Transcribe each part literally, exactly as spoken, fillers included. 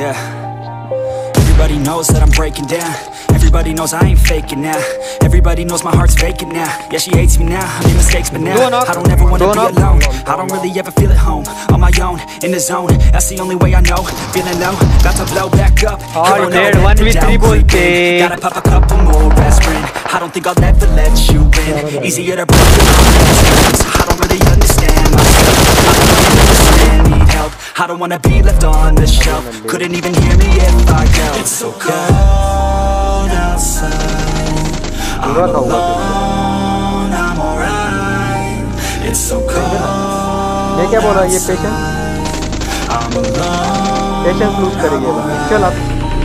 Yeah. Everybody knows that I'm breaking down. Everybody knows I ain't faking now. Everybody knows my heart's vacant now. Yeah, she hates me now, I made mistakes but now I don't ever wanna be alone. I don't really ever feel at home. On my own, in the zone, that's the only way I know. Feeling low, about to blow back up. और डेढ़ one v three बोलते. Gotta pop a couple more aspirin. I don't think I'll ever let you in. Easier to break it off. I don't really understand myself. I don't really understand, need help. I don't wanna be left on the shelf. Couldn't even hear me if I yelled. It's so cold outside. I'm alone, I'm alright. It's so cold outside. ये क्या बोल रहा है ये patience? I'm alone. Patience lose करेंगे बस. चल अब.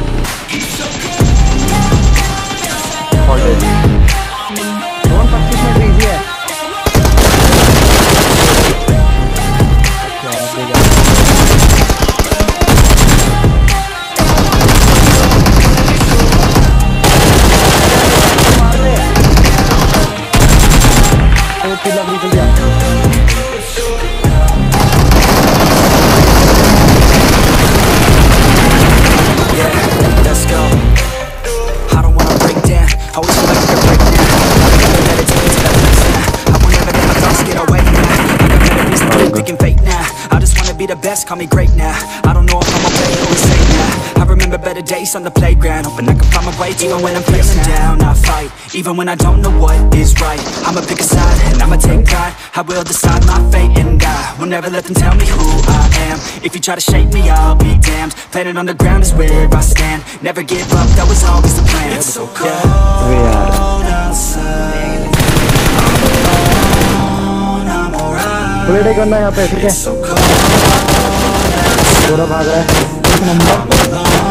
ऑलरेडी. कौन पच्चीस मिनट इजी है? Be the best, call me great now. I don't know if I'm okay or insane now. I remember better days on the playground, hoping I can find my way. Even when I'm feeling down, I fight. Even when I don't know what is right, I'ma pick a side and I'ma take pride. I will decide my fate and I will never let them tell me who I am. If you try to shake me, I'll be damned. Planet on the ground is where I stand. Never give up, that was always the plan. It's so cold outside. Play करना है यहाँ पे, ठीक है? पूरा भाग रहा है एक नंबर.